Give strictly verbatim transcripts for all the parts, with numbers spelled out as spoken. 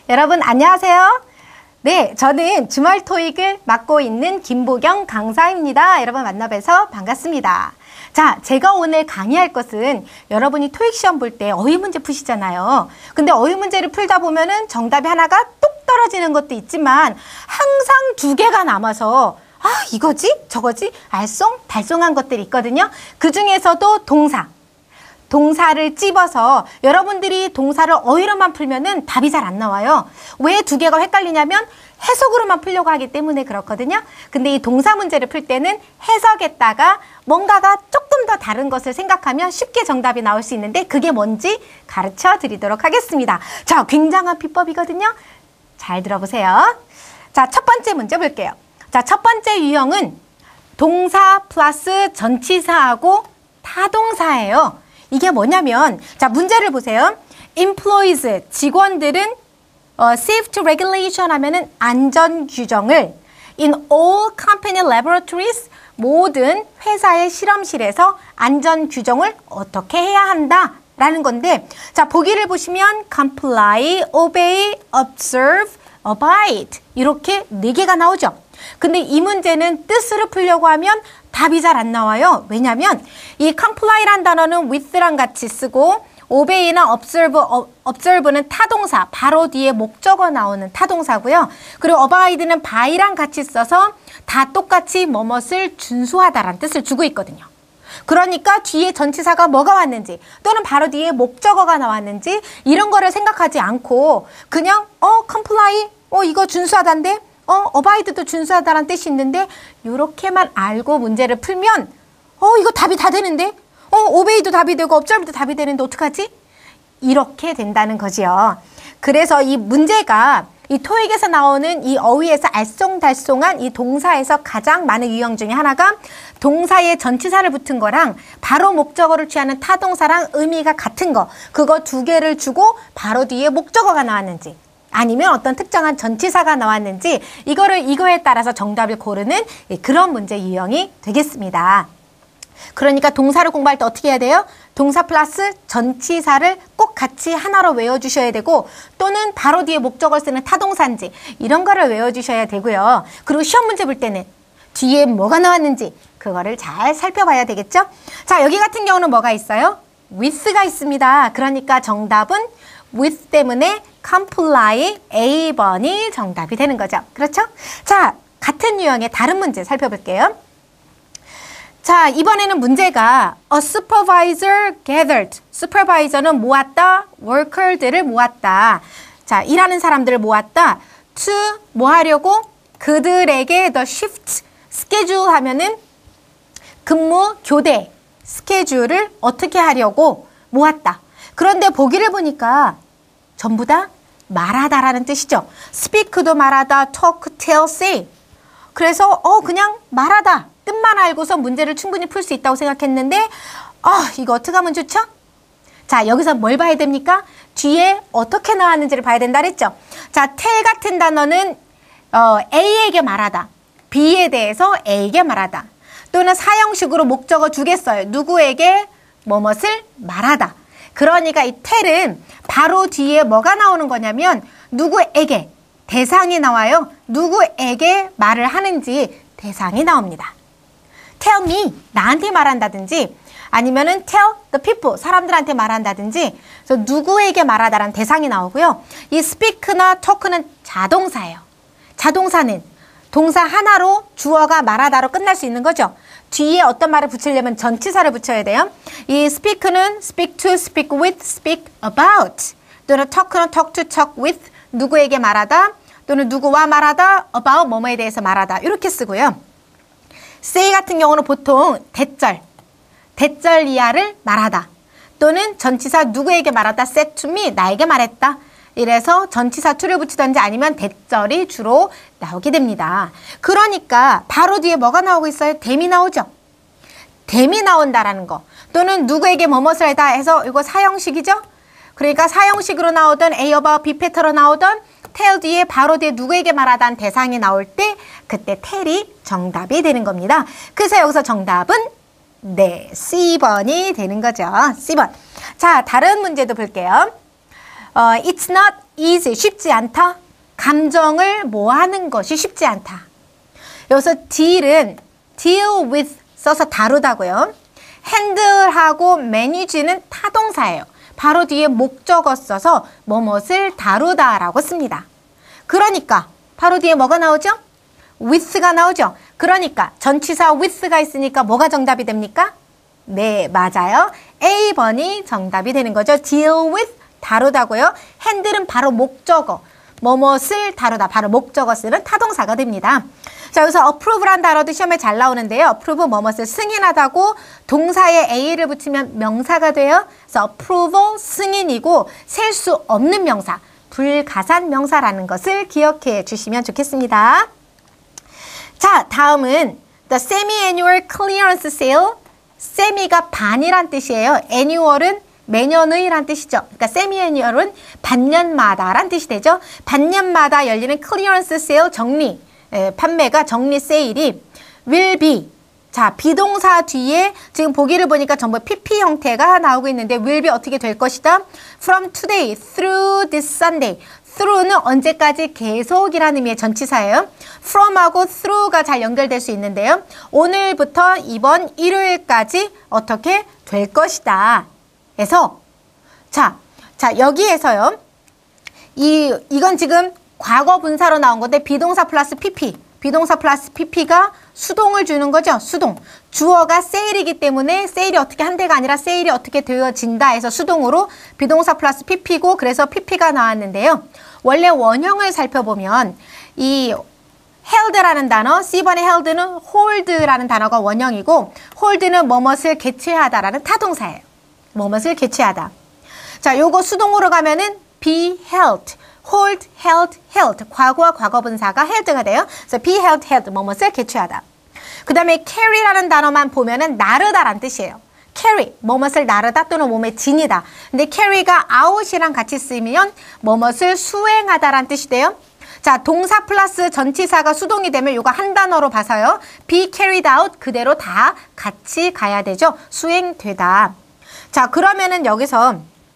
여러분 안녕하세요. 네, 저는 주말 토익을 맡고 있는 김보경 강사입니다. 여러분 만나뵈서 반갑습니다. 자, 제가 오늘 강의할 것은 여러분이 토익 시험 볼 때 어휘 문제 푸시잖아요. 근데 어휘 문제를 풀다 보면은 정답이 하나가 뚝 떨어지는 것도 있지만 항상 두 개가 남아서 아, 이거지? 저거지? 알쏭? 달쏭한 것들이 있거든요. 그 중에서도 동사. 동사를 찝어서 여러분들이 동사를 어휘로만 풀면은 답이 잘 안 나와요. 왜 두 개가 헷갈리냐면 해석으로만 풀려고 하기 때문에 그렇거든요. 근데 이 동사 문제를 풀 때는 해석했다가 뭔가가 조금 더 다른 것을 생각하면 쉽게 정답이 나올 수 있는데 그게 뭔지 가르쳐 드리도록 하겠습니다. 자, 굉장한 비법이거든요. 잘 들어보세요. 자, 첫 번째 문제 볼게요. 자, 첫 번째 유형은 동사 플러스 전치사하고 타동사예요. 이게 뭐냐면, 자, 문제를 보세요. employees, 직원들은 어, safety regulation 하면은 안전 규정을 in all company laboratories, 모든 회사의 실험실에서 안전 규정을 어떻게 해야 한다 라는 건데, 자, 보기를 보시면 comply, obey, observe, abide 이렇게 네 개가 나오죠. 근데 이 문제는 뜻으로 풀려고 하면 답이 잘 안 나와요. 왜냐면 이 comply란 단어는 with랑 같이 쓰고 obey나 observe, observe는 타동사, 바로 뒤에 목적어 나오는 타동사고요. 그리고 abide는 by랑 같이 써서 다 똑같이 뭐뭇을 준수하다라는 뜻을 주고 있거든요. 그러니까 뒤에 전치사가 뭐가 왔는지 또는 바로 뒤에 목적어가 나왔는지 이런 거를 생각하지 않고 그냥 어 comply, 어 이거 준수하다인데 어, 어바이드도 준수하다라는 뜻이 있는데 이렇게만 알고 문제를 풀면 어, 이거 답이 다 되는데? 어, 오베이도 답이 되고 업저브도 답이 되는데 어떡하지? 이렇게 된다는 거지요. 그래서 이 문제가 이 토익에서 나오는 이 어휘에서 알쏭달쏭한 이 동사에서 가장 많은 유형 중에 하나가 동사에 전치사를 붙은 거랑 바로 목적어를 취하는 타동사랑 의미가 같은 거, 그거 두 개를 주고 바로 뒤에 목적어가 나왔는지 아니면 어떤 특정한 전치사가 나왔는지 이거를 이거에 따라서 정답을 고르는 그런 문제 유형이 되겠습니다. 그러니까 동사를 공부할 때 어떻게 해야 돼요? 동사 플러스 전치사를 꼭 같이 하나로 외워주셔야 되고 또는 바로 뒤에 목적어를 쓰는 타동사인지 이런 거를 외워주셔야 되고요. 그리고 시험 문제 볼 때는 뒤에 뭐가 나왔는지 그거를 잘 살펴봐야 되겠죠? 자, 여기 같은 경우는 뭐가 있어요? with가 있습니다. 그러니까 정답은 with 때문에 comply A 번이 정답이 되는 거죠. 그렇죠? 자, 같은 유형의 다른 문제 살펴볼게요. 자, 이번에는 문제가 a supervisor gathered. supervisor는 모았다, worker들을 모았다. 자, 일하는 사람들을 모았다. to 뭐 하려고? 그들에게 the shift schedule 하면은 근무 교대 스케줄을 어떻게 하려고 모았다. 그런데 보기를 보니까 전부 다 말하다라는 뜻이죠. speak도 말하다, talk, tell, say. 그래서 어 그냥 말하다 뜻만 알고서 문제를 충분히 풀 수 있다고 생각했는데 아 이거 어떻게 하면 좋죠? 자, 여기서 뭘 봐야 됩니까? 뒤에 어떻게 나왔는지를 봐야 된다 그랬죠. 자, tell 같은 단어는 어, A에게 말하다, B에 대해서 A에게 말하다, 또는 사형식으로 목적어 주겠어요. 누구에게 뭐뭇을 말하다. 그러니까 이 tell은 바로 뒤에 뭐가 나오는 거냐면 누구에게, 대상이 나와요. 누구에게 말을 하는지 대상이 나옵니다. tell me, 나한테 말한다든지 아니면은 tell the people, 사람들한테 말한다든지 그래서 누구에게 말하다라는 대상이 나오고요. 이 speak나 talk는 자동사예요. 자동사는 동사 하나로 주어가 말하다로 끝날 수 있는 거죠. 뒤에 어떤 말을 붙이려면 전치사를 붙여야 돼요. 이 speak는 speak to, speak with, speak about, 또는 talk는 talk to, talk with, 누구에게 말하다, 또는 누구와 말하다, about 뭐뭐에 대해서 말하다 이렇게 쓰고요. say 같은 경우는 보통 대절, 대절 이하를 말하다, 또는 전치사 누구에게 말하다, said to me, 나에게 말했다. 이래서 전치사 to를 붙이든지 아니면 대절이 주로 나오게 됩니다. 그러니까 바로 뒤에 뭐가 나오고 있어요? 댐이 나오죠. 댐이 나온다라는 거. 또는 누구에게 뭐뭇을 하다 해서 이거 사형식이죠. 그러니까 사형식으로 나오던 A about B 패턴으로 나오던 tell 뒤에 바로 뒤에 누구에게 말하다는 대상이 나올 때 그때 tell이 정답이 되는 겁니다. 그래서 여기서 정답은 네, C 번이 되는 거죠. C 번. 자, 다른 문제도 볼게요. 어, it's not easy, 쉽지 않다. 감정을 뭐 하는 것이 쉽지 않다. 여기서 deal은 deal with 써서 다루다고요. handle하고 manage는 타동사예요. 바로 뒤에 목적어 써서 뭐뭇을 다루다라고 씁니다. 그러니까 바로 뒤에 뭐가 나오죠? with가 나오죠. 그러니까 전치사 with가 있으니까 뭐가 정답이 됩니까? 네, 맞아요. A 번이 정답이 되는 거죠. deal with, 다루다고요. handle은 바로 목적어, 뭐뭇을 다루다, 바로 목적어 쓰는 타동사가 됩니다. 자, 여기서 approve란 단어도 시험에 잘 나오는데요. approve 뭐뭇을 승인하다고 동사에 a를 붙이면 명사가 돼요. 그래서 approval 승인이고 셀 수 없는 명사, 불가산 명사라는 것을 기억해 주시면 좋겠습니다. 자, 다음은 the semi-annual clearance sale. 세미가 반이란 뜻이에요. annual은 매년의란 뜻이죠. 그러니까 semi-annual은 반년마다란 뜻이 되죠. 반년마다 열리는 clearance sale 정리, 에, 판매가 정리 세일이 will be. 자, 비동사 뒤에 지금 보기를 보니까 전부 피피 형태가 나오고 있는데 will be 어떻게 될 것이다? From today through this Sunday. through는 언제까지 계속이라는 의미의 전치사예요. from하고 through가 잘 연결될 수 있는데요. 오늘부터 이번 일요일까지 어떻게 될 것이다. 그래서 자, 자 여기에서요. 이 이건 지금 과거 분사로 나온 건데 비동사 플러스 피피. 비동사 플러스 피피가 수동을 주는 거죠. 수동. 주어가 세일이기 때문에 세일이 어떻게 한 대가 아니라 세일이 어떻게 되어진다 해서 수동으로 비동사 플러스 피피고 그래서 피피가 나왔는데요. 원래 원형을 살펴보면 이 held라는 단어, C번의 held는 hold라는 단어가 원형이고 hold는 뭐뭇을 개최하다라는 타동사예요. 뭐뭇을 개최하다. 자, 요거 수동으로 가면은 be held. hold, held, held. 과거와 과거분사가 held가 돼요. 그래서 be held, held. 뭐뭇을 개최하다. 그 다음에 carry라는 단어만 보면은 나르다란 뜻이에요. carry, 뭐뭇을 나르다 또는 몸에 지니다. 근데 carry가 out이랑 같이 쓰면 뭐뭇을 수행하다란 뜻이 돼요. 자, 동사 플러스 전치사가 수동이 되면 이거 한 단어로 봐서요. be carried out 그대로 다 같이 가야 되죠. 수행되다. 자, 그러면은 여기서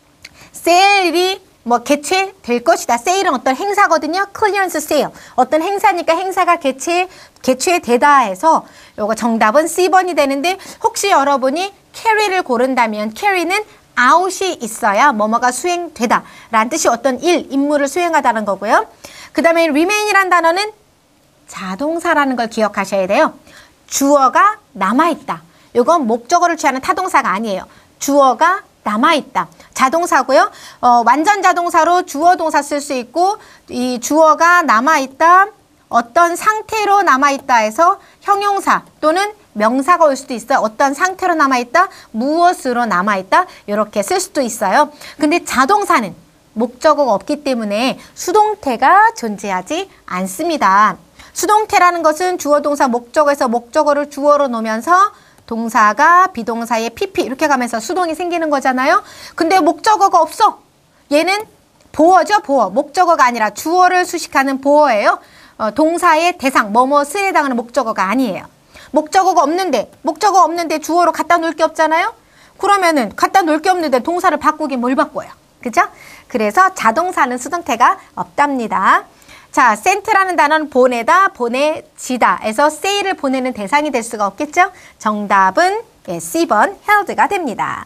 세일이 뭐 개최될 것이다. 세일은 어떤 행사거든요. 클리어런스 세일. 어떤 행사니까 행사가 개최 개최되다 해서 요거 정답은 C번이 되는데 혹시 여러분이 carry를 고른다면 carry는 out이 있어야 뭐뭐가 수행되다 라는 뜻이 어떤 일, 임무를 수행하다는 거고요. 그 다음에 remain이란 단어는 자동사라는 걸 기억하셔야 돼요. 주어가 남아있다. 이건 목적어를 취하는 타동사가 아니에요. 주어가 남아있다. 자동사고요. 어, 완전 자동사로 주어 동사 쓸 수 있고 이 주어가 남아있다. 어떤 상태로 남아있다 해서 형용사 또는 명사가 올 수도 있어요. 어떤 상태로 남아있다. 무엇으로 남아있다. 이렇게 쓸 수도 있어요. 근데 자동사는 목적어가 없기 때문에 수동태가 존재하지 않습니다. 수동태라는 것은 주어 동사 목적어에서 목적어를 주어로 놓으면서 동사가 비동사의 피피 이렇게 가면서 수동이 생기는 거잖아요. 근데 목적어가 없어. 얘는 보어죠. 보어. 목적어가 아니라 주어를 수식하는 보어예요. 어, 동사의 대상, 뭐뭐스에 해당하는 목적어가 아니에요. 목적어가 없는데 목적어 없는데 주어로 갖다 놓을 게 없잖아요. 그러면은 갖다 놓을 게 없는데 동사를 바꾸긴 뭘 바꿔요. 그죠? 그래서 자동사는 수동태가 없답니다. 자, sent라는 단어는 보내다, 보내지다 에서 say를 보내는 대상이 될 수가 없겠죠? 정답은 예, C번 held가 됩니다.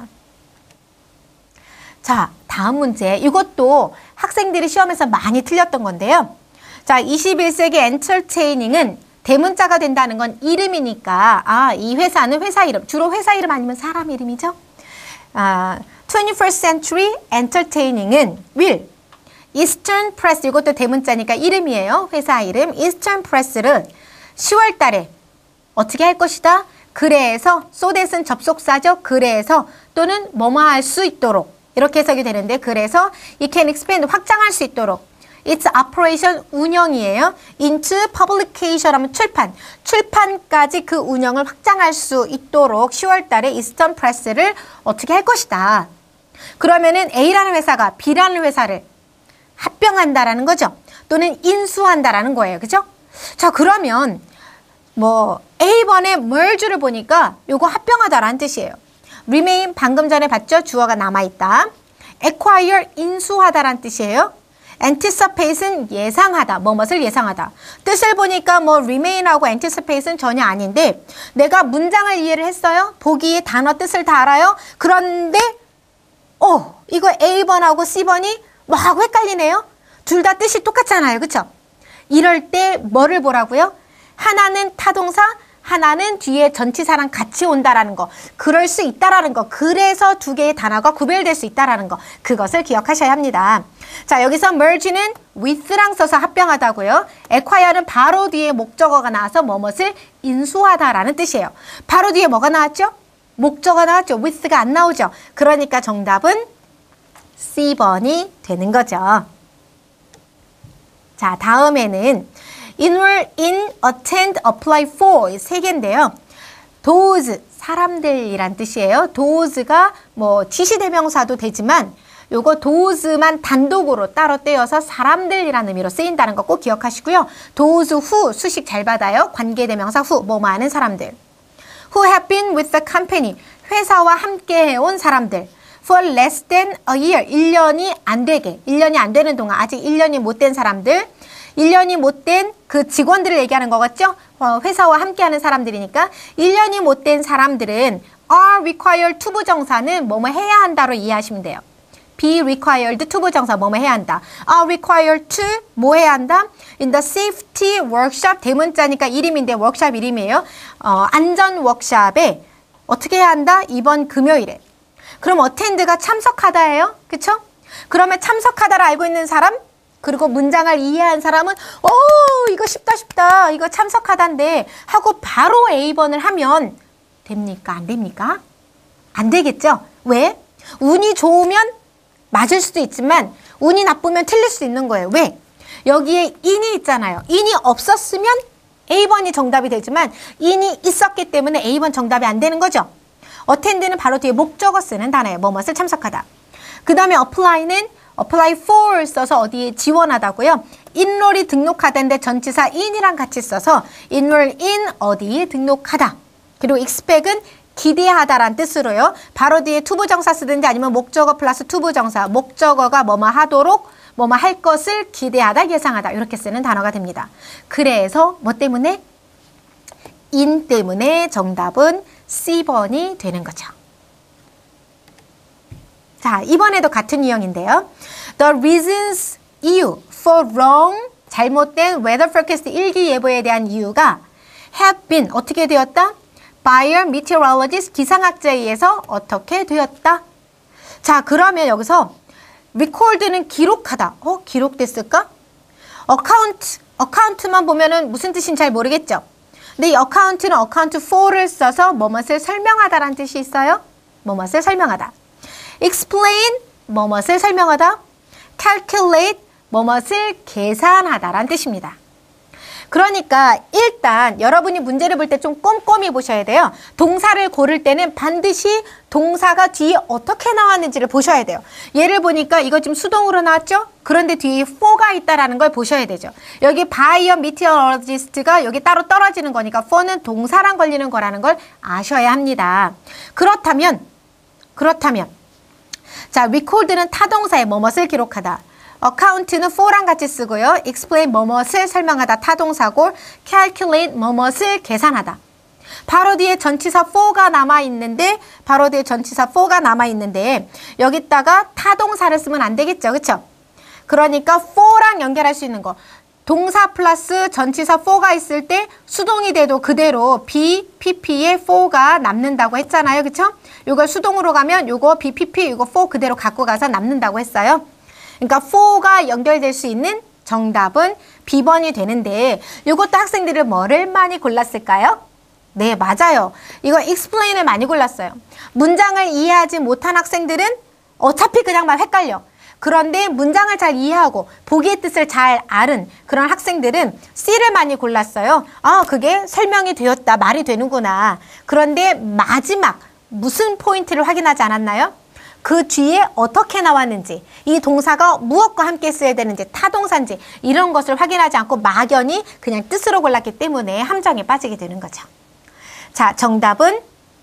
자, 다음 문제. 이것도 학생들이 시험에서 많이 틀렸던 건데요. 자, 이십일 세기 entertaining은 대문자가 된다는 건 이름이니까 아, 이 회사는 회사 이름, 주로 회사 이름 아니면 사람 이름이죠? 아, twenty-first century entertaining은 will Eastern Press, 이것도 대문자니까 이름이에요. 회사 이름. Eastern Press를 시월 달에 어떻게 할 것이다? 그래서, so that은 접속사죠. 그래서 또는 뭐뭐 할 수 있도록 이렇게 해석이 되는데 그래서 it can expand, 확장할 수 있도록 its operation, 운영이에요. into publication 하면 출판. 출판까지 그 운영을 확장할 수 있도록 시월 달에 Eastern Press를 어떻게 할 것이다. 그러면은 A라는 회사가 B라는 회사를 합병한다라는 거죠. 또는 인수한다라는 거예요. 그죠? 자, 그러면 뭐 A번의 merge를 보니까 요거 합병하다라는 뜻이에요. remain 방금 전에 봤죠? 주어가 남아있다. acquire 인수하다라는 뜻이에요. anticipate은 예상하다, 뭐뭇을 예상하다. 뜻을 보니까 뭐 remain하고 anticipate은 전혀 아닌데 내가 문장을 이해를 했어요. 보기에 단어 뜻을 다 알아요. 그런데 어, 이거 에이번하고 씨번이 뭐하고 헷갈리네요. 둘 다 뜻이 똑같잖아요. 그쵸? 이럴 때 뭐를 보라고요? 하나는 타동사, 하나는 뒤에 전치사랑 같이 온다라는 거. 그럴 수 있다라는 거. 그래서 두 개의 단어가 구별될 수 있다라는 거. 그것을 기억하셔야 합니다. 자, 여기서 merge는 with랑 써서 합병하다고요. acquire는 바로 뒤에 목적어가 나와서 뭐뭇을 인수하다라는 뜻이에요. 바로 뒤에 뭐가 나왔죠? 목적어가 나왔죠. with가 안 나오죠. 그러니까 정답은 씨번이 되는 거죠. 자, 다음에는 enroll in, attend, apply for 세 개인데요. those, 사람들이란 뜻이에요. those가 뭐 지시대명사도 되지만 요거 those만 단독으로 따로 떼어서 사람들이라는 의미로 쓰인다는 거 꼭 기억하시고요. those who, 수식 잘 받아요. 관계대명사 who, 뭐뭐 하는 사람들. who have been with the company, 회사와 함께 해온 사람들. for less than a year, 일 년이 안 되게, 일 년이 안 되는 동안, 아직 일 년이 못 된 사람들, 일 년이 못 된 그 직원들을 얘기하는 거겠죠? 어, 회사와 함께하는 사람들이니까 일 년이 못 된 사람들은 are required to 부정사는 뭐뭐 해야 한다로 이해하시면 돼요. be required to 부정사 뭐뭐 해야 한다. are required to 뭐 해야 한다? in the safety workshop, 대문자니까 이름인데 워크샵 이름이에요. 어, 안전 워크샵에 어떻게 해야 한다? 이번 금요일에. 그럼 attend가 참석하다예요. 그쵸? 그러면 참석하다를 알고 있는 사람, 그리고 문장을 이해한 사람은 오, 이거 쉽다 쉽다. 이거 참석하다인데 하고 바로 에이번을 하면 됩니까? 안 됩니까? 안 되겠죠? 왜? 운이 좋으면 맞을 수도 있지만 운이 나쁘면 틀릴 수 있는 거예요. 왜? 여기에 in이 있잖아요. in이 없었으면 에이번이 정답이 되지만 in이 있었기 때문에 에이번 정답이 안 되는 거죠. attend는 바로 뒤에 목적어 쓰는 단어예요. 뭐뭇을 참석하다. 그 다음에 apply는 apply for 써서 어디에 지원하다고요. enroll이 등록하다인데 전치사 in이랑 같이 써서 enroll in 어디에 등록하다. 그리고 expect은 기대하다란 뜻으로요. 바로 뒤에 투부정사 쓰든지 아니면 목적어 플러스 투부정사. 목적어가 뭐뭐 하도록 뭐뭐 할 것을 기대하다, 예상하다 이렇게 쓰는 단어가 됩니다. 그래서 뭐 때문에? in 때문에 정답은 씨번이 되는 거죠. 자, 이번에도 같은 유형인데요. The reasons, 이유, for wrong, 잘못된 weather forecast 일기예보에 대한 이유가 have been, 어떻게 되었다? by a meteorologist, 기상학자에 의해서 어떻게 되었다? 자, 그러면 여기서 record는 기록하다. 어, 기록됐을까? account, account만 보면은 무슨 뜻인지 잘 모르겠죠? 근데 이 account는 account for를 써서 뭐뭇을 설명하다라는 뜻이 있어요. 뭐뭇을 설명하다. explain, 뭐뭇을 설명하다. calculate, 뭐뭇을 계산하다라는 뜻입니다. 그러니까 일단 여러분이 문제를 볼 때 좀 꼼꼼히 보셔야 돼요. 동사를 고를 때는 반드시 동사가 뒤에 어떻게 나왔는지를 보셔야 돼요. 예를 보니까 이거 지금 수동으로 나왔죠? 그런데 뒤에 for가 있다라는 걸 보셔야 되죠. 여기 by a meteorologist가 여기 따로 떨어지는 거니까 for는 동사랑 걸리는 거라는 걸 아셔야 합니다. 그렇다면 그렇다면 자, record는 타동사의 뭐뭇을 기록하다. account는 for랑 같이 쓰고요. explain 뭐뭇을 설명하다 타동사고 calculate 뭐뭇을 계산하다. 바로 뒤에 전치사 for가 남아있는데 바로 뒤에 전치사 for가 남아있는데 여기다가 타동사를 쓰면 안 되겠죠. 그쵸? 그러니까 for랑 연결할 수 있는 거. 동사 플러스 전치사 for가 있을 때 수동이 돼도 그대로 be, pp에 for가 남는다고 했잖아요. 그쵸? 이걸 수동으로 가면 요거 be, pp, 이거 for 그대로 갖고 가서 남는다고 했어요. 그러니까 for가 연결될 수 있는 정답은 비번이 되는데 이것도 학생들이 뭐를 많이 골랐을까요? 네, 맞아요. 이거 explain을 많이 골랐어요. 문장을 이해하지 못한 학생들은 어차피 그냥 막 헷갈려. 그런데 문장을 잘 이해하고 보기의 뜻을 잘 아는 그런 학생들은 C를 많이 골랐어요. 아, 그게 설명이 되었다. 말이 되는구나. 그런데 마지막 무슨 포인트를 확인하지 않았나요? 그 뒤에 어떻게 나왔는지, 이 동사가 무엇과 함께 써야 되는지, 타동사인지 이런 것을 확인하지 않고 막연히 그냥 뜻으로 골랐기 때문에 함정에 빠지게 되는 거죠. 자, 정답은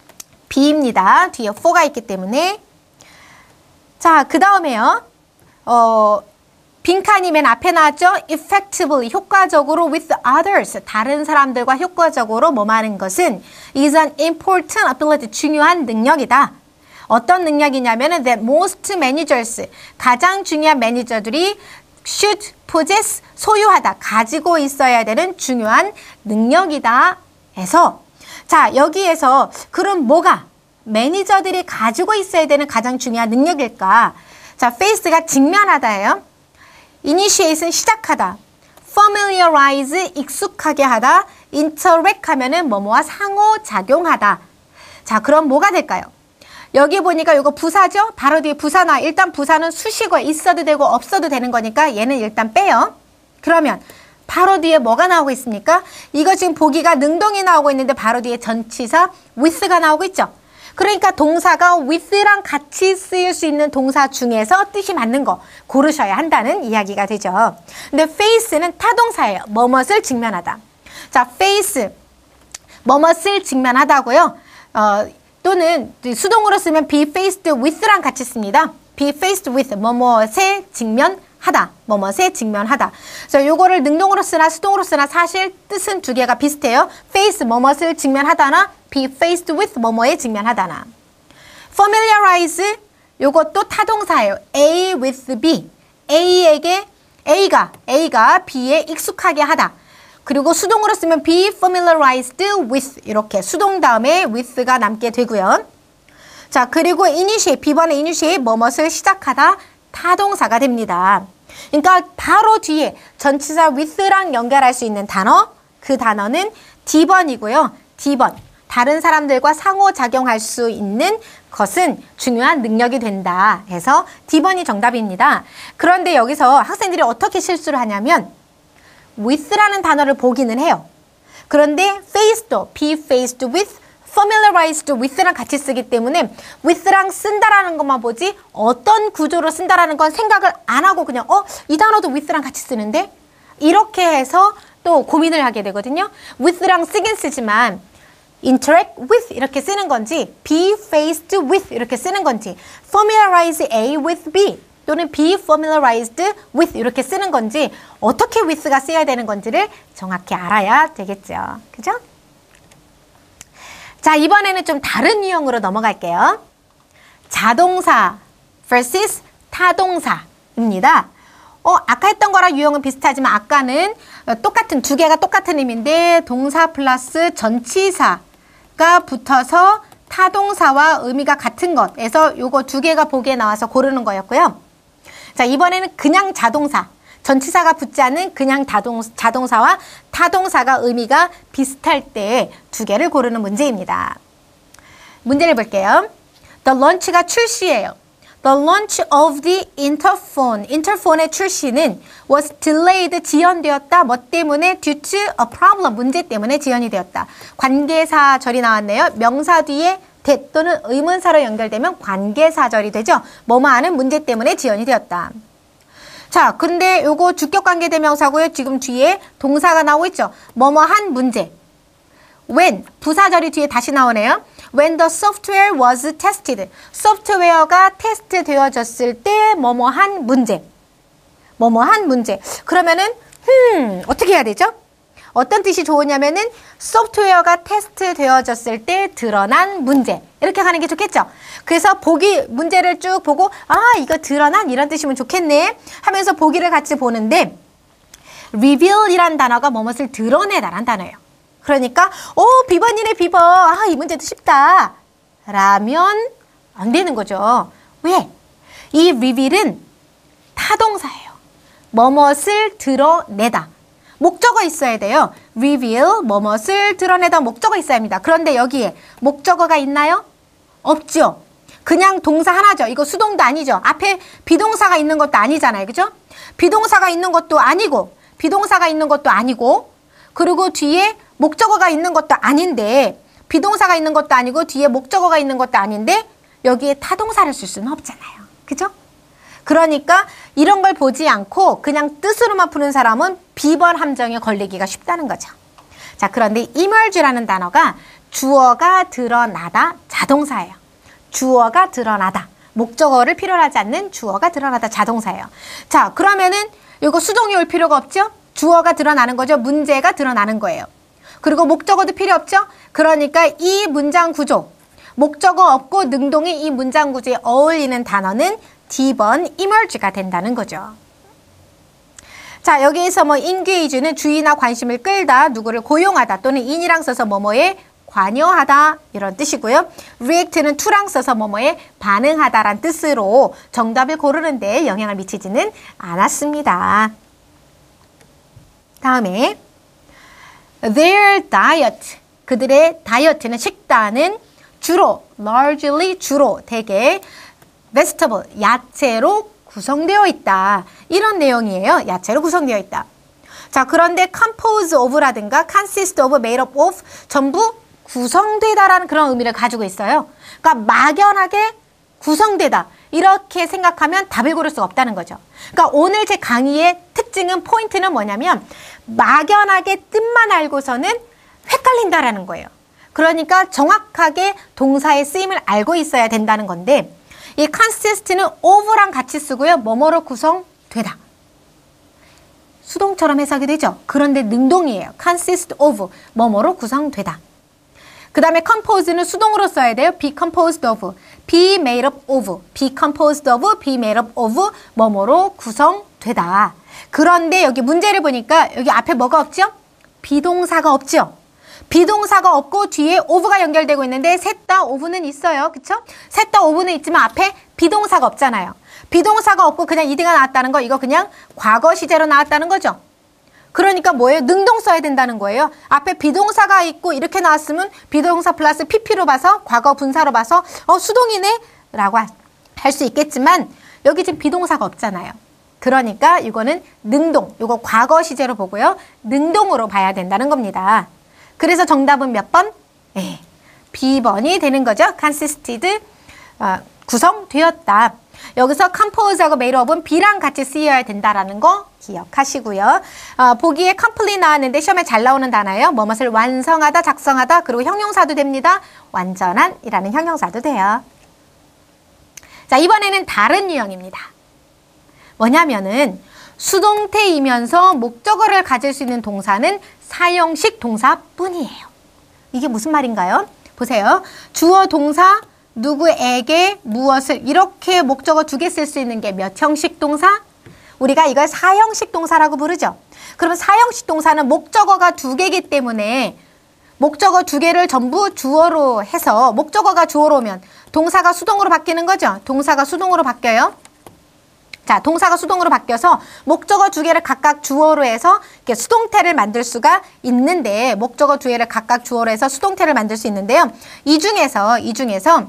B입니다. 뒤에 for가 있기 때문에. 자, 그 다음에요. 어, 빈칸이 맨 앞에 나왔죠? effectively, 효과적으로 with others, 다른 사람들과 효과적으로 뭐하는 것은 is an important ability, 중요한 능력이다. 어떤 능력이냐면은 that most managers, 가장 중요한 매니저들이 should possess, 소유하다, 가지고 있어야 되는 중요한 능력이다 해서, 자, 여기에서 그럼 뭐가 매니저들이 가지고 있어야 되는 가장 중요한 능력일까? 자, face가 직면하다예요. initiate는 시작하다, familiarize, 익숙하게 하다, interact 하면은 뭐뭐와 상호작용하다. 자, 그럼 뭐가 될까요? 여기 보니까 이거 부사죠? 바로 뒤에 부사 나와. 일단 부사는 수식어에 있어도 되고 없어도 되는 거니까 얘는 일단 빼요. 그러면 바로 뒤에 뭐가 나오고 있습니까? 이거 지금 보기가 능동이 나오고 있는데 바로 뒤에 전치사 with가 나오고 있죠? 그러니까 동사가 with랑 같이 쓰일 수 있는 동사 중에서 뜻이 맞는 거 고르셔야 한다는 이야기가 되죠. 근데 face는 타동사예요. 뭐뭇을 직면하다. 자, face, 뭐뭇을 직면하다고요. 어, 또는 수동으로 쓰면 be faced with랑 같이 씁니다. be faced with, 뭐뭇에 직면하다. 뭐뭇에 직면하다. 그래서 요거를 능동으로 쓰나 수동으로 쓰나 사실 뜻은 두 개가 비슷해요. face, 뭐뭇을 직면하다나 be faced with, 뭐뭐에 직면하다나. familiarize, 요것도 타동사예요. A with B. A에게, A가, A가 B에 익숙하게 하다. 그리고 수동으로 쓰면 be familiarized with, 이렇게 수동 다음에 with가 남게 되고요. 자, 그리고 initiate, B번의 initiate, 뭐뭇을 시작하다, 타동사가 됩니다. 그러니까 바로 뒤에 전치사 with랑 연결할 수 있는 단어, 그 단어는 D번이고요. D번, 다른 사람들과 상호작용할 수 있는 것은 중요한 능력이 된다 해서 D번이 정답입니다. 그런데 여기서 학생들이 어떻게 실수를 하냐면 with라는 단어를 보기는 해요. 그런데 face도 be faced with, familiarized with랑 같이 쓰기 때문에 with랑 쓴다라는 것만 보지 어떤 구조로 쓴다라는 건 생각을 안 하고 그냥 어? 이 단어도 with랑 같이 쓰는데? 이렇게 해서 또 고민을 하게 되거든요. with랑 쓰긴 쓰지만 interact with 이렇게 쓰는 건지 be faced with 이렇게 쓰는 건지 familiarize A with B 또는 be familiarized with 이렇게 쓰는 건지 어떻게 with가 쓰여야 되는 건지를 정확히 알아야 되겠죠. 그죠? 자, 이번에는 좀 다른 유형으로 넘어갈게요. 자동사 versus 타동사입니다. 어, 아까 했던 거랑 유형은 비슷하지만 아까는 똑같은 두 개가 똑같은 의미인데 동사 플러스 전치사가 붙어서 타동사와 의미가 같은 것에서 요거 두 개가 보기에 나와서 고르는 거였고요. 자, 이번에는 그냥 자동사, 전치사가 붙지 않는 그냥 자동, 자동사와 타동사가 의미가 비슷할 때 두 개를 고르는 문제입니다. 문제를 볼게요. The launch가 출시예요. The launch of the interphone. interphone의 출시는 was delayed, 지연되었다. 뭐 때문에? due to a problem, 문제 때문에 지연이 되었다. 관계사절이 나왔네요. 명사 뒤에 that 또는 의문사로 연결되면 관계사절이 되죠. 뭐뭐 하는 문제 때문에 지연이 되었다. 자, 근데 요거 주격관계대명사고요. 지금 뒤에 동사가 나오고 있죠. 뭐뭐 한 문제. when, 부사절이 뒤에 다시 나오네요. When the software was tested. 소프트웨어가 테스트 되어졌을 때 뭐뭐한 문제. 뭐뭐한 문제. 그러면은 음, 어떻게 해야 되죠? 어떤 뜻이 좋으냐면은 소프트웨어가 테스트 되어졌을 때 드러난 문제. 이렇게 가는 게 좋겠죠? 그래서 보기, 문제를 쭉 보고 아, 이거 드러난 이런 뜻이면 좋겠네 하면서 보기를 같이 보는데 reveal이란 단어가 뭐뭇을 드러내다란 단어예요. 그러니까 오, 비번이네 비번. 아, 이 문제도 쉽다. 라면 안 되는 거죠. 왜? 이 reveal은 타동사예요. 뭐뭇을 드러내다. 목적어 있어야 돼요. reveal, 뭐뭇을 드러내다 목적어 있어야 합니다. 그런데 여기에 목적어가 있나요? 없죠. 그냥 동사 하나죠. 이거 수동도 아니죠. 앞에 비동사가 있는 것도 아니잖아요. 그죠? 비동사가 있는 것도 아니고 비동사가 있는 것도 아니고 그리고 뒤에 목적어가 있는 것도 아닌데 비동사가 있는 것도 아니고 뒤에 목적어가 있는 것도 아닌데 여기에 타동사를 쓸 수는 없잖아요. 그죠? 그러니까 이런 걸 보지 않고 그냥 뜻으로만 푸는 사람은 비번 함정에 걸리기가 쉽다는 거죠. 자, 그런데 emerge라는 단어가 주어가 드러나다 자동사예요. 주어가 드러나다. 목적어를 필요로 하지 않는 주어가 드러나다 자동사예요. 자, 그러면은 이거 수동이 올 필요가 없죠? 주어가 드러나는 거죠. 문제가 드러나는 거예요. 그리고 목적어도 필요 없죠? 그러니까 이 문장 구조, 목적어 없고 능동이 이 문장 구조에 어울리는 단어는 디 번 emerge가 된다는 거죠. 자, 여기에서 뭐 engage는 주의나 관심을 끌다, 누구를 고용하다 또는 in이랑 써서 뭐뭐에 관여하다 이런 뜻이고요. react는 to랑 써서 뭐뭐에 반응하다란 뜻으로 정답을 고르는 데 영향을 미치지는 않았습니다. 다음에 their diet, 그들의 다이어트는 식단은 주로 largely 주로 대개 vegetable, 야채로 구성되어 있다. 이런 내용이에요. 야채로 구성되어 있다. 자, 그런데 compose of라든가 consist of, made up of 전부 구성되다라는 그런 의미를 가지고 있어요. 그러니까 막연하게 구성되다. 이렇게 생각하면 답을 고를 수가 없다는 거죠. 그러니까 오늘 제 강의의 특징은, 포인트는 뭐냐면 막연하게 뜻만 알고서는 헷갈린다라는 거예요. 그러니까 정확하게 동사의 쓰임을 알고 있어야 된다는 건데, 이 consist는 of랑 같이 쓰고요. 뭐뭐로 구성되다. 수동처럼 해석이 되죠. 그런데 능동이에요. consist of, 뭐뭐로 구성되다. 그 다음에 compose는 수동으로 써야 돼요. be composed of, be made up of, be composed of, be made up of, 뭐뭐로 구성되다. 그런데 여기 문제를 보니까 여기 앞에 뭐가 없죠? 비동사가 없죠? 비동사가 없고 뒤에 of가 연결되고 있는데 셋 다 of는 있어요. 그쵸? 셋 다 of는 있지만 앞에 비동사가 없잖아요. 비동사가 없고 그냥 이드가 나왔다는 거, 이거 그냥 과거 시제로 나왔다는 거죠. 그러니까 뭐예요? 능동 써야 된다는 거예요. 앞에 비동사가 있고 이렇게 나왔으면 비동사 플러스 피피로 봐서, 과거 분사로 봐서 어 수동이네 라고 할 수 있겠지만 여기 지금 비동사가 없잖아요. 그러니까 이거는 능동, 이거 과거 시제로 보고요. 능동으로 봐야 된다는 겁니다. 그래서 정답은 몇 번? 네, 비 번이 되는 거죠. consisted, 어, 구성되었다. 여기서 compose하고 made up은 be랑 같이 쓰여야 된다라는 거 기억하시고요. 어, 보기에 complete 나왔는데 시험에 잘 나오는 단어예요. 뭐뭇을 완성하다, 작성하다, 그리고 형용사도 됩니다. 완전한 이라는 형용사도 돼요. 자, 이번에는 다른 유형입니다. 뭐냐면은 수동태이면서 목적어를 가질 수 있는 동사는 사형식 동사뿐이에요. 이게 무슨 말인가요? 보세요. 주어, 동사, 누구에게, 무엇을, 이렇게 목적어 두 개 쓸 수 있는 게 몇 형식 동사? 우리가 이걸 사형식 동사라고 부르죠. 그러면 사형식 동사는 목적어가 두 개이기 때문에 목적어 두 개를 전부 주어로 해서, 목적어가 주어로 오면 동사가 수동으로 바뀌는 거죠. 동사가 수동으로 바뀌어요. 자, 동사가 수동으로 바뀌어서 목적어 두 개를 각각 주어로 해서 이렇게 수동태를 만들 수가 있는데, 목적어 두 개를 각각 주어로 해서 수동태를 만들 수 있는데요. 이 중에서, 이 중에서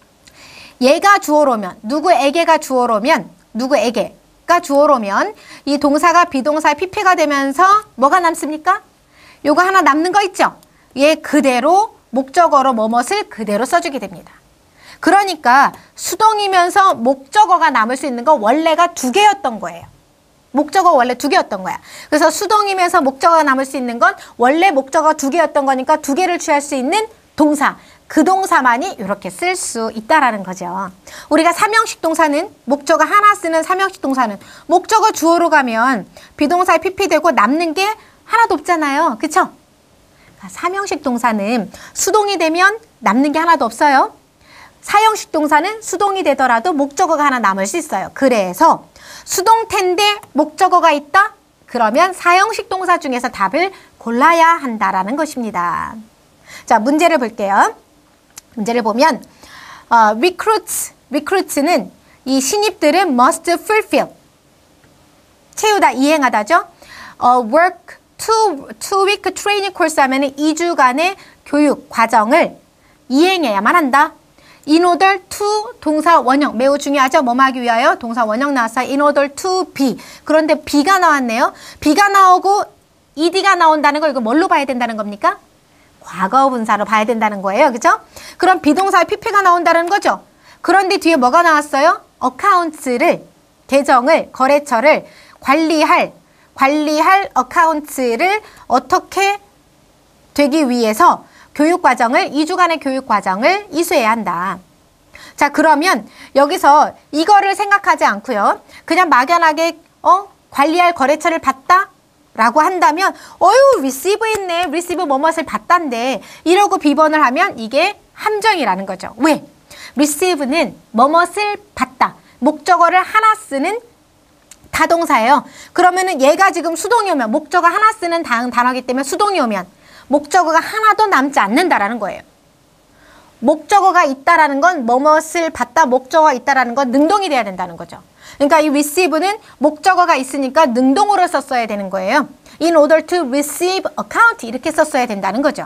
얘가 주어로 오면, 누구에게가 주어로 오면, 누구에게가 주어로 오면 이 동사가 비동사의 피피가 되면서 뭐가 남습니까? 요거 하나 남는 거 있죠? 얘 그대로 목적어로 뭐뭇을 그대로 써주게 됩니다. 그러니까 수동이면서 목적어가 남을 수 있는 건 원래가 두 개였던 거예요. 목적어 원래 두 개였던 거야. 그래서 수동이면서 목적어가 남을 수 있는 건 원래 목적어 두 개였던 거니까 두 개를 취할 수 있는 동사, 그 동사만이 이렇게 쓸 수 있다라는 거죠. 우리가 삼형식 동사는, 목적어 하나 쓰는 삼형식 동사는 목적어 주어로 가면 비동사에 피피 되고 남는 게 하나도 없잖아요. 그쵸? 삼형식 동사는 수동이 되면 남는 게 하나도 없어요. 사형식 동사는 수동이 되더라도 목적어가 하나 남을 수 있어요. 그래서 수동태인데 목적어가 있다? 그러면 사형식 동사 중에서 답을 골라야 한다라는 것입니다. 자, 문제를 볼게요. 문제를 보면 어, recruits, recruits는 이 신입들은 must fulfill, 채우다, 이행하다죠. 어, work two, two week training course 하면 이 주간의 교육 과정을 이행해야만 한다. in order to, 동사 원형, 매우 중요하죠. 뭐뭐 하기 위하여, 동사 원형 나왔어요. in order to be. 그런데 be가 나왔네요. be가 나오고 ed가 나온다는 걸 이거 뭘로 봐야 된다는 겁니까? 과거 분사로 봐야 된다는 거예요. 그죠? 그럼 비동사의 피피가 나온다는 거죠. 그런데 뒤에 뭐가 나왔어요? 어카운트를, 계정을, 거래처를 관리할, 관리할 어카운트를 어떻게 되기 위해서 교육과정을, 이 주간의 교육과정을 이수해야 한다. 자, 그러면 여기서 이거를 생각하지 않고요. 그냥 막연하게 어 관리할 거래처를 받다? 라고 한다면 어유 receive 있네. receive 뭐뭇을 받단데 이러고 비번을 하면 이게 함정이라는 거죠. 왜? receive는 뭐뭇을 받다. 목적어를 하나 쓰는 타동사예요. 그러면은 얘가 지금 수동이 오면 목적어 하나 쓰는 단어이기 때문에 수동이 오면 목적어가 하나도 남지 않는다라는 거예요. 목적어가 있다라는 건 뭐뭇을 받다, 목적어가 있다라는 건 능동이 돼야 된다는 거죠. 그러니까 이 receive는 목적어가 있으니까 능동으로 썼어야 되는 거예요. In order to receive account 이렇게 썼어야 된다는 거죠.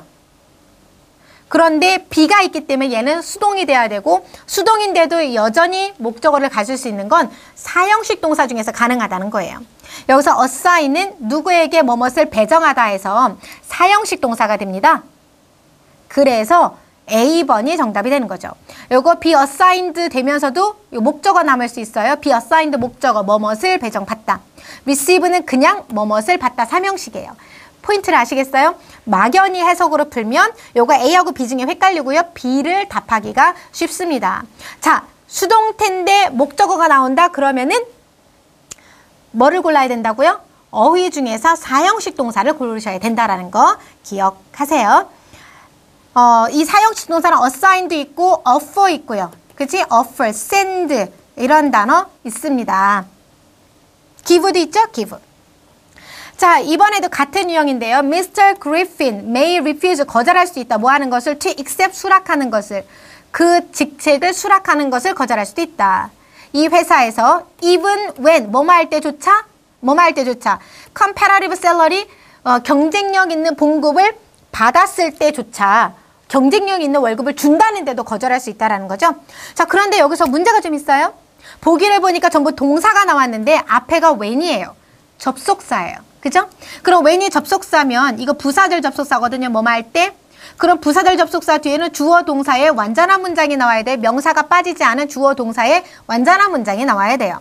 그런데 be가 있기 때문에 얘는 수동이 돼야 되고 수동인데도 여전히 목적어를 가질 수 있는 건 사형식 동사 중에서 가능하다는 거예요. 여기서 assign은 누구에게 뭐뭇을 배정하다 해서 사형식 동사가 됩니다. 그래서 A 번이 정답이 되는 거죠. 요거 be assigned 되면서도 목적어 남을 수 있어요. be assigned 목적어 뭐뭇을 배정받다. receive는 그냥 뭐뭇을 받다 삼형식이에요. 포인트를 아시겠어요? 막연히 해석으로 풀면 요거 A하고 B 중에 헷갈리고요. B를 답하기가 쉽습니다. 자, 수동태인데 목적어가 나온다 그러면은 뭐를 골라야 된다고요? 어휘 중에서 사형식 동사를 고르셔야 된다라는 거 기억하세요. 어, 이 사형식 동사는 assign도 있고 offer 있고요. 그치? offer, send 이런 단어 있습니다. give도 있죠? give. 자, 이번에도 같은 유형인데요. 미스터 Griffin may refuse 거절할 수 있다. 뭐 하는 것을? to accept 수락하는 것을. 그 직책을 수락하는 것을 거절할 수도 있다. 이 회사에서 even when 뭐뭐 할 때조차 뭐뭐 할 때조차 comparative salary 어, 경쟁력 있는 봉급을 받았을 때조차 경쟁력 있는 월급을 준다는데도 거절할 수 있다는 거죠. 자, 그런데 여기서 문제가 좀 있어요. 보기를 보니까 전부 동사가 나왔는데 앞에가 when이에요. 접속사예요. 그죠? 그럼 when이 접속사면 이거 부사절 접속사거든요. 뭐뭐 할 때. 그럼 부사절 접속사 뒤에는 주어 동사의 완전한 문장이 나와야 돼. 명사가 빠지지 않은 주어 동사의 완전한 문장이 나와야 돼요.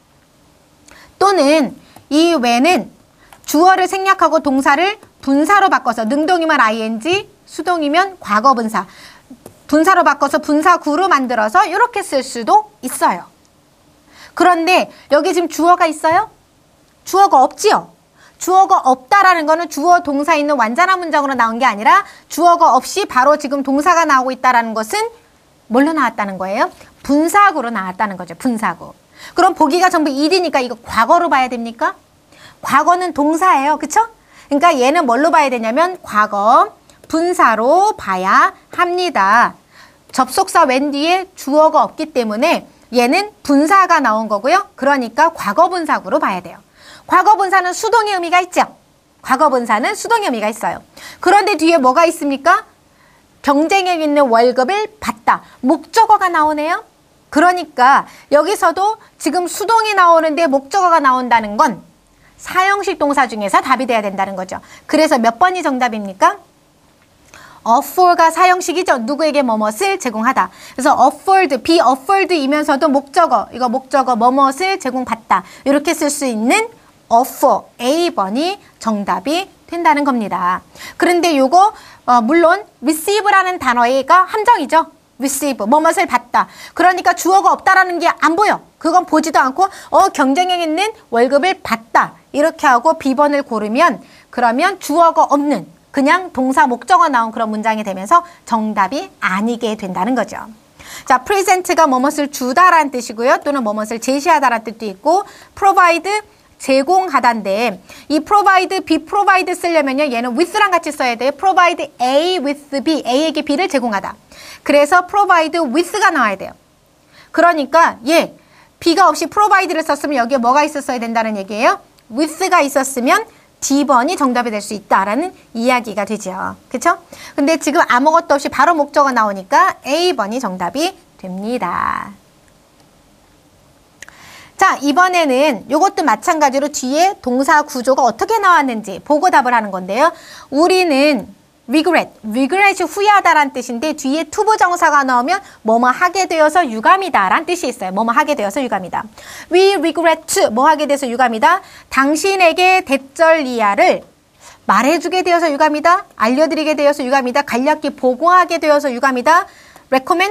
또는 이 when은 주어를 생략하고 동사를 분사로 바꿔서 능동이면 ing, 수동이면 과거분사. 분사로 바꿔서 분사구로 만들어서 이렇게 쓸 수도 있어요. 그런데 여기 지금 주어가 있어요? 주어가 없지요? 주어가 없다라는 거는 주어 동사 있는 완전한 문장으로 나온 게 아니라 주어가 없이 바로 지금 동사가 나오고 있다라는 것은 뭘로 나왔다는 거예요? 분사구로 나왔다는 거죠. 분사구. 그럼 보기가 전부 일이니까 이거 과거로 봐야 됩니까? 과거는 동사예요. 그쵸? 그러니까 얘는 뭘로 봐야 되냐면 과거 분사로 봐야 합니다. 접속사 when 뒤에 주어가 없기 때문에 얘는 분사가 나온 거고요. 그러니까 과거 분사구로 봐야 돼요. 과거 분사는 수동의 의미가 있죠. 과거 분사는 수동의 의미가 있어요. 그런데 뒤에 뭐가 있습니까? 경쟁력 있는 월급을 받다. 목적어가 나오네요. 그러니까 여기서도 지금 수동이 나오는데 목적어가 나온다는 건 사형식 동사 중에서 답이 돼야 된다는 거죠. 그래서 몇 번이 정답입니까? offer가 사형식이죠. 누구에게 뭐뭇을 제공하다. 그래서 offered, be offered이면서도 목적어, 이거 목적어 뭐뭇을 제공받다. 이렇게 쓸 수 있는 offer, A 번이 정답이 된다는 겁니다. 그런데 요거 어, 물론 receive라는 단어가 함정이죠. receive, 뭐뭇을 받다. 그러니까 주어가 없다라는 게 안 보여. 그건 보지도 않고 어 경쟁력 있는 월급을 받다. 이렇게 하고 B 번을 고르면 그러면 주어가 없는 그냥 동사 목적어 나온 그런 문장이 되면서 정답이 아니게 된다는 거죠. 자, present가 뭐뭇을 주다라는 뜻이고요. 또는 뭐뭇을 제시하다라는 뜻도 있고 provide 제공하다인데 이 provide, be provide 쓰려면요. 얘는 with랑 같이 써야 돼요. provide A with B, A에게 B를 제공하다. 그래서 provide with가 나와야 돼요. 그러니까 얘 B가 없이 provide를 썼으면 여기에 뭐가 있었어야 된다는 얘기예요. with가 있었으면 D 번이 정답이 될 수 있다라는 이야기가 되죠. 그쵸? 근데 지금 아무것도 없이 바로 목적어가 나오니까 A 번이 정답이 됩니다. 자, 이번에는 이것도 마찬가지로 뒤에 동사 구조가 어떻게 나왔는지 보고 답을 하는 건데요. 우리는 regret, regret이 후회하다라는 뜻인데 뒤에 투부정사가 나오면 뭐뭐 하게 되어서 유감이다 라는 뜻이 있어요. 뭐뭐 하게 되어서 유감이다. We regret to, 뭐 하게 돼서 유감이다. 당신에게 대절리아를 말해주게 되어서 유감이다. 알려드리게 되어서 유감이다. 간략히 보고하게 되어서 유감이다. recommend,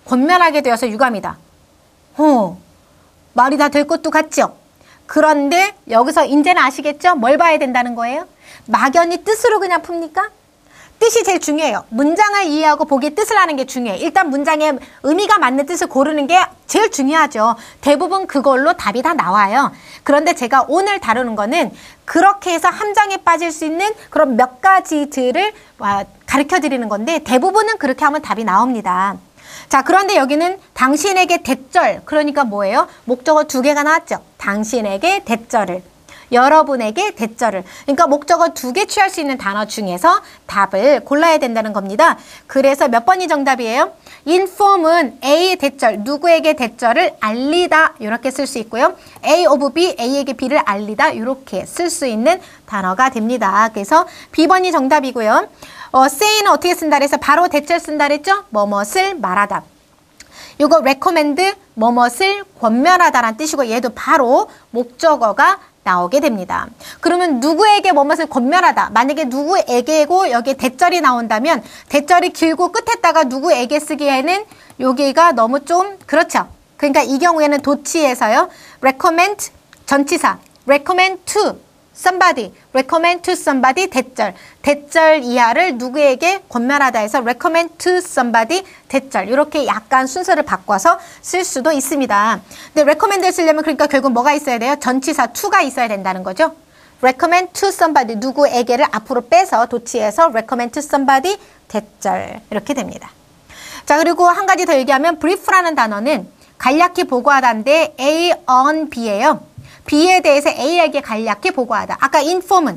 권면하게 되어서 유감이다. 어, 말이 다 될 것도 같죠? 그런데 여기서 이제는 아시겠죠? 뭘 봐야 된다는 거예요? 막연히 뜻으로 그냥 풉니까? 뜻이 제일 중요해요. 문장을 이해하고 보기의 뜻을 아는 게 중요해요. 일단 문장에 의미가 맞는 뜻을 고르는 게 제일 중요하죠. 대부분 그걸로 답이 다 나와요. 그런데 제가 오늘 다루는 거는 그렇게 해서 함정에 빠질 수 있는 그런 몇 가지들을 가르쳐 드리는 건데 대부분은 그렇게 하면 답이 나옵니다. 자, 그런데 여기는 당신에게 대절, 그러니까 뭐예요? 목적어 두 개가 나왔죠. 당신에게 대절을, 여러분에게 대절을. 그러니까 목적어 두 개 취할 수 있는 단어 중에서 답을 골라야 된다는 겁니다. 그래서 몇 번이 정답이에요? inform은 A의 대절, 누구에게 대절을 알리다 이렇게 쓸 수 있고요. A of B, A에게 B를 알리다 이렇게 쓸 수 있는 단어가 됩니다. 그래서 비 번이 정답이고요. 어, say는 어떻게 쓴다 그래서 바로 대절 쓴다 그랬죠? 뭐뭇을 말하다. 요거 recommend, 뭐뭇을 권면하다라는 뜻이고 얘도 바로 목적어가 나오게 됩니다. 그러면 누구에게 뭐뭇을 권면하다. 만약에 누구에게고 여기에 대절이 나온다면 대절이 길고 끝에다가 누구에게 쓰기에는 여기가 너무 좀 그렇죠. 그러니까 이 경우에는 도치에서요. recommend 전치사, recommend to somebody, recommend to somebody 대절. 대절 이하를 누구에게 권면하다 해서 recommend to somebody 대절. 이렇게 약간 순서를 바꿔서 쓸 수도 있습니다. 근데 recommend를 쓰려면 그러니까 결국 뭐가 있어야 돼요? 전치사 to가 있어야 된다는 거죠. recommend to somebody, 누구에게를 앞으로 빼서 도치해서 recommend to somebody 대절. 이렇게 됩니다. 자, 그리고 한 가지 더 얘기하면 brief라는 단어는 간략히 보고하다인데 A on B예요. B에 대해서 A에게 간략히 보고하다. 아까 inform은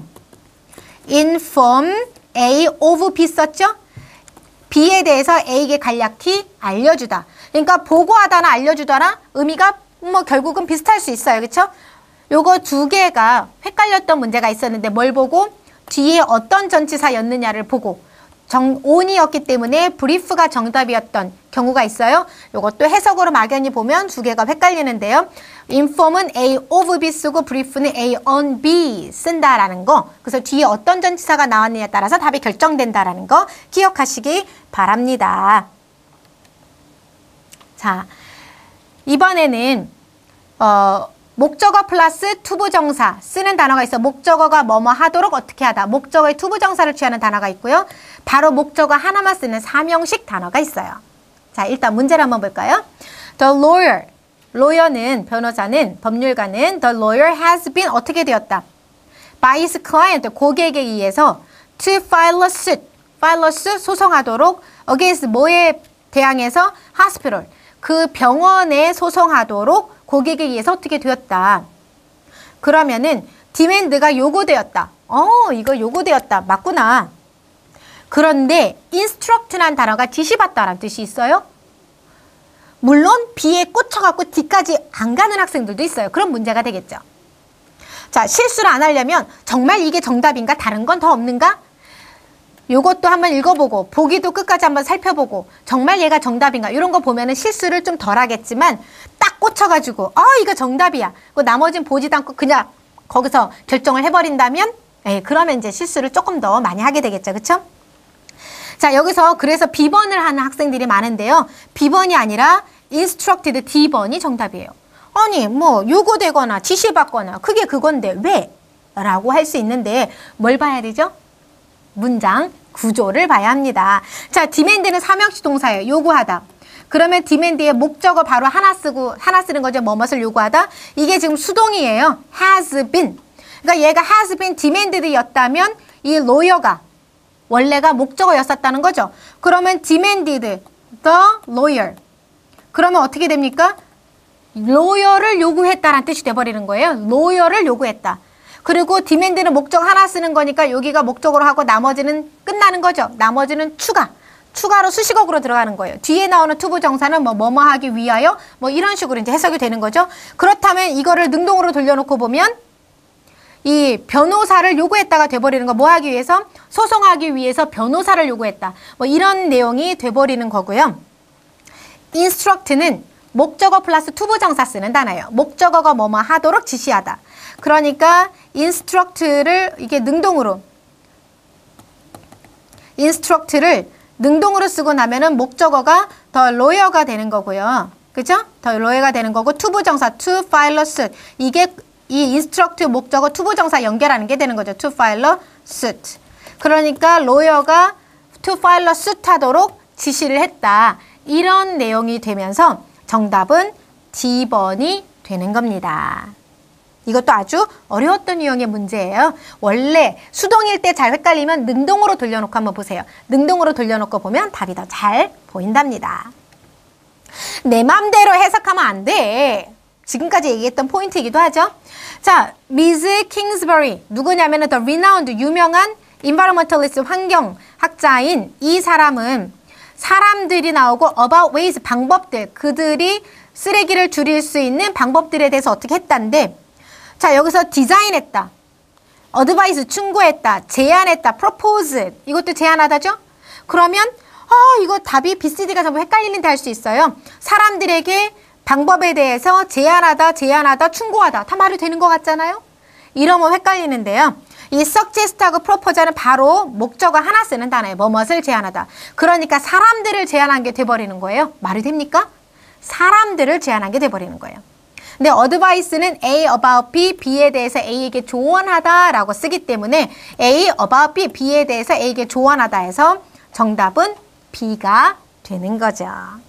inform A of B 썼죠? B에 대해서 A에게 간략히 알려주다. 그러니까 보고하다나 알려주다나 의미가 뭐 결국은 비슷할 수 있어요. 그렇죠? 요거 두 개가 헷갈렸던 문제가 있었는데 뭘 보고? 뒤에 어떤 전치사였느냐를 보고 정, on이었기 때문에 brief가 정답이었던 경우가 있어요. 이것도 해석으로 막연히 보면 두 개가 헷갈리는데요. inform은 A of B 쓰고 brief는 A on B 쓴다라는 거. 그래서 뒤에 어떤 전치사가 나왔느냐에 따라서 답이 결정된다라는 거 기억하시기 바랍니다. 자, 이번에는 어, 목적어 플러스 투부정사 쓰는 단어가 있어. 목적어가 뭐뭐 하도록 어떻게 하다. 목적어의 투부정사를 취하는 단어가 있고요. 바로 목적어 하나만 쓰는 사명식 단어가 있어요. 자, 일단 문제를 한번 볼까요? The lawyer, lawyer는 변호사는, 법률가는 the lawyer has been 어떻게 되었다. by his client, 고객에 의해서 to file a suit, file a suit, 소송하도록 against 뭐에 대항해서 hospital, 그 병원에 소송하도록 고객에 의해서 어떻게 되었다. 그러면은 demand가 요구되었다. 어, 이거 요구되었다. 맞구나. 그런데 instruct라는 단어가 지시받다라는 뜻이 있어요. 물론 B에 꽂혀갖고 D까지 안 가는 학생들도 있어요. 그런 문제가 되겠죠. 자, 실수를 안 하려면 정말 이게 정답인가? 다른 건 더 없는가? 요것도 한번 읽어보고 보기도 끝까지 한번 살펴보고 정말 얘가 정답인가? 이런 거 보면은 실수를 좀 덜 하겠지만 딱 꽂혀가지고 아 이거 정답이야. 그 나머지는 보지도 않고 그냥 거기서 결정을 해버린다면 예, 그러면 이제 실수를 조금 더 많이 하게 되겠죠. 그쵸? 자, 여기서 그래서 B번을 하는 학생들이 많은데요. B번이 아니라 instructed D번이 정답이에요. 아니 뭐 요구되거나 지시받거나 그게 그건데 왜? 라고 할 수 있는데 뭘 봐야 되죠? 문장 구조를 봐야 합니다. 자, demand는 사명식 동사예요. 요구하다. 그러면 demand의 목적어 바로 하나 쓰고 하나 쓰는 거죠. 뭐뭇을 요구하다. 이게 지금 수동이에요. has been. 그러니까 얘가 has been demanded였다면 이 lawyer가 원래가 목적어였었다는 거죠. 그러면 demanded the lawyer. 그러면 어떻게 됩니까? lawyer를 요구했다라는 뜻이 돼버리는 거예요. lawyer를 요구했다. 그리고 demand는 목적 하나 쓰는 거니까 여기가 목적으로 하고 나머지는 끝나는 거죠. 나머지는 추가. 추가로 수식어구로 들어가는 거예요. 뒤에 나오는 투부정사는 뭐 뭐뭐 하기 위하여 뭐 이런 식으로 이제 해석이 되는 거죠. 그렇다면 이거를 능동으로 돌려놓고 보면 이 변호사를 요구했다가 돼버리는 거 뭐 하기 위해서? 소송하기 위해서 변호사를 요구했다. 뭐 이런 내용이 돼버리는 거고요. instruct는 목적어 플러스 투부정사 쓰는 단어예요. 목적어가 뭐뭐 하도록 지시하다. 그러니까 instruct를 이게 능동으로 instruct를 능동으로 쓰고 나면은 목적어가 the lawyer가 되는 거고요. 그죠? the lawyer가 되는 거고 투부정사 to file a suit. 이게 이 instruct 목적어 투부정사 연결하는 게 되는 거죠. to file a suit. 그러니까 lawyer가 to file a suit 하도록 지시를 했다. 이런 내용이 되면서 정답은 디 번이 되는 겁니다. 이것도 아주 어려웠던 유형의 문제예요. 원래 수동일 때 잘 헷갈리면 능동으로 돌려놓고 한번 보세요. 능동으로 돌려놓고 보면 답이 더 잘 보인답니다. 내 맘대로 해석하면 안 돼. 지금까지 얘기했던 포인트이기도 하죠. 자, 미즈 킹스버리 누구냐면은 더 renowned 유명한 environmentalist 환경학자인 이 사람은 사람들이 나오고 about ways 방법들 그들이 쓰레기를 줄일 수 있는 방법들에 대해서 어떻게 했다는데 자 여기서 디자인했다, 어드바이스 충고했다, 제안했다, 프로포즈 이것도 제안하다죠? 그러면 아 이거 답이 비, 씨, 디가 전부 헷갈리는데 할 수 있어요. 사람들에게 방법에 대해서 제안하다, 제안하다, 충고하다 다 말이 되는 것 같잖아요? 이러면 헷갈리는데요. 이 suggest하고 propose는 바로 목적어 하나 쓰는 단어예요. 뭐뭇을 제안하다. 그러니까 사람들을 제안한 게 돼버리는 거예요. 말이 됩니까? 사람들을 제안한 게 돼버리는 거예요. 근데 advice는 A about B, B에 대해서 A에게 조언하다 라고 쓰기 때문에 A about B, B에 대해서 A에게 조언하다 해서 정답은 B가 되는 거죠.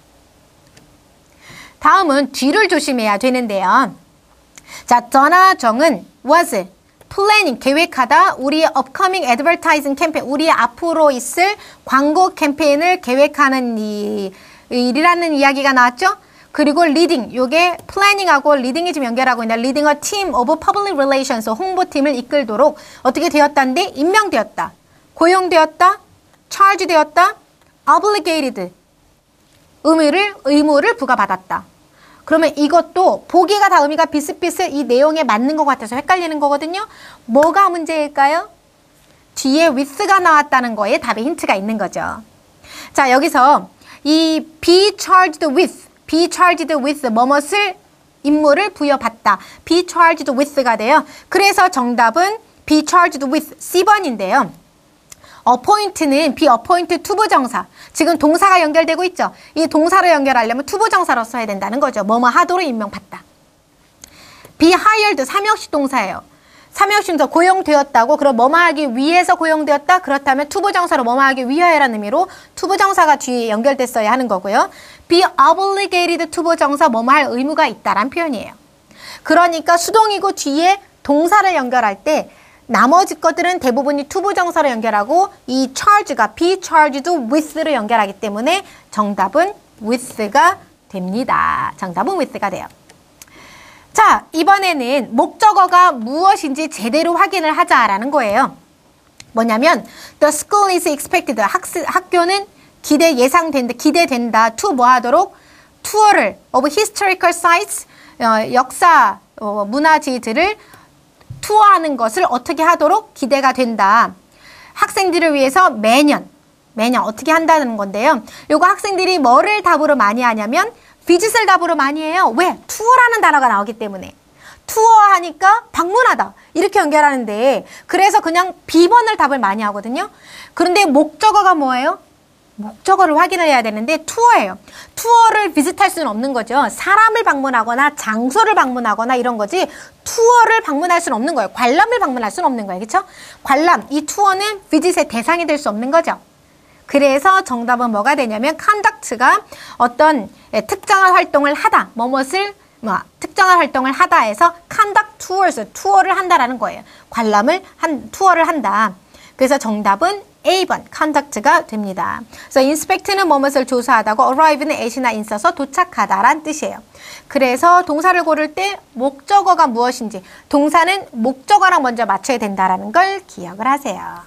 다음은 뒤를 조심해야 되는데요. 자, 전하정은 was planning, 계획하다, 우리의 upcoming advertising 캠페인, 우리의 앞으로 있을 광고 캠페인을 계획하는 이, 일이라는 이야기가 나왔죠? 그리고 leading, 요게 planning하고 leading이 지금 연결하고 있는데 leading a team of public relations, 홍보팀을 이끌도록 어떻게 되었다는데 임명되었다, 고용되었다, charge 되었다, obligated, 의무를, 의무를 부과받았다. 그러면 이것도 보기가 다 의미가 비슷비슷 이 내용에 맞는 것 같아서 헷갈리는 거거든요. 뭐가 문제일까요? 뒤에 with가 나왔다는 거에 답의 힌트가 있는 거죠. 자, 여기서 이 be charged with, be charged with 뭐뭇을 임무를 부여받다. be charged with가 돼요. 그래서 정답은 be charged with 씨 번인데요. appoint는 be appointed 투부정사. 지금 동사가 연결되고 있죠. 이 동사로 연결하려면 투부정사로 써야 된다는 거죠. 뭐뭐 하도록 임명받다. be hired 삼형식 동사예요. 삼형식 동사 고용되었다고. 그럼 뭐뭐 하기 위해서 고용되었다. 그렇다면 투부정사로 뭐뭐 하기 위하여라는 의미로 투부정사가 뒤에 연결됐어야 하는 거고요. be obligated 투부정사 뭐뭐 할 의무가 있다란 표현이에요. 그러니까 수동이고 뒤에 동사를 연결할 때 나머지 것들은 대부분이 투부정사로 연결하고 이 charge가 be charged with로 연결하기 때문에 정답은 with가 됩니다. 정답은 with가 돼요. 자, 이번에는 목적어가 무엇인지 제대로 확인을 하자라는 거예요. 뭐냐면 the school is expected, 학스, 학교는 기대 예상된다, 기대된다 to 뭐 하도록 투어를 of historical sites, 어, 역사 어, 문화지들을 투어하는 것을 어떻게 하도록 기대가 된다. 학생들을 위해서 매년, 매년 어떻게 한다는 건데요. 요거 학생들이 뭐를 답으로 많이 하냐면 visit을 답으로 많이 해요. 왜? 투어라는 단어가 나오기 때문에. 투어하니까 방문하다. 이렇게 연결하는데 그래서 그냥 비 번을 답을 많이 하거든요. 그런데 목적어가 뭐예요? 목적어를 확인을 해야 되는데 투어예요. 투어를 비슷할 수는 없는 거죠. 사람을 방문하거나 장소를 방문하거나 이런 거지 투어를 방문할 수는 없는 거예요. 관람을 방문할 수는 없는 거예요. 그렇죠? 관람, 이 투어는 비짓의 대상이 될 수 없는 거죠. 그래서 정답은 뭐가 되냐면 conduct가 어떤 특정한 활동을 하다, 뭐뭇을 뭐 특정한 활동을 하다 해서 conduct tours, 투어를 한다라는 거예요. 관람을 한 투어를 한다. 그래서 정답은 A 번 conduct가 됩니다. 그래서 inspect는 뭐뭇을 조사하다고 arrive는 at이나 인써서 도착하다란 뜻이에요. 그래서 동사를 고를 때 목적어가 무엇인지 동사는 목적어랑 먼저 맞춰야 된다라는 걸 기억을 하세요.